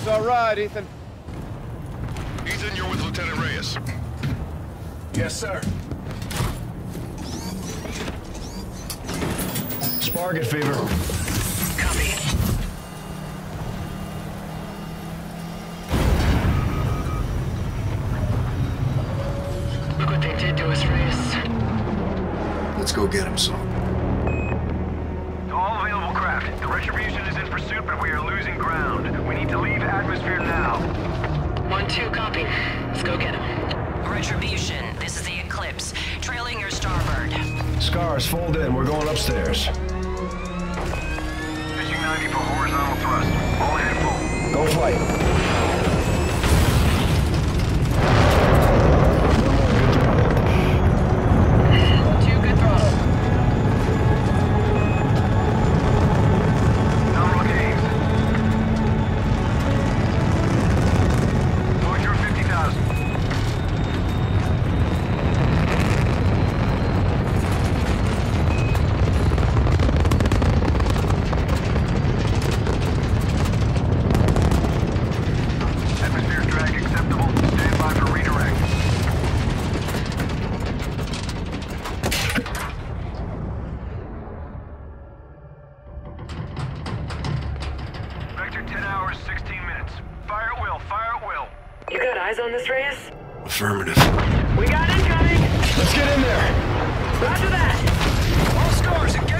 It's all right, Ethan. Ethan, you're with Lieutenant Reyes. Yes, sir. Sparget fever. Copy. Look what they did to us, Reyes. Let's go get him, son. To all available craft, the Retribution is in pursuit, but we are losing ground. We need to leave atmosphere now. 1-2, copy. Let's go get him. Retribution, this is the Eclipse. Trailing your starboard. Scars, fold in. We're going upstairs. Pitching 90 for horizontal thrust. All ahead full. Go flight. Two, good throttle. Nominal gains. Going through 50,000. Atmosphere drag acceptable. Stand by for redirect. Vector 10 hours, 16 minutes. Fire at will, fire at will. You got eyes on this, Reyes? Affirmative. We got incoming! Let's get in there. Roger that! All Scars, engage!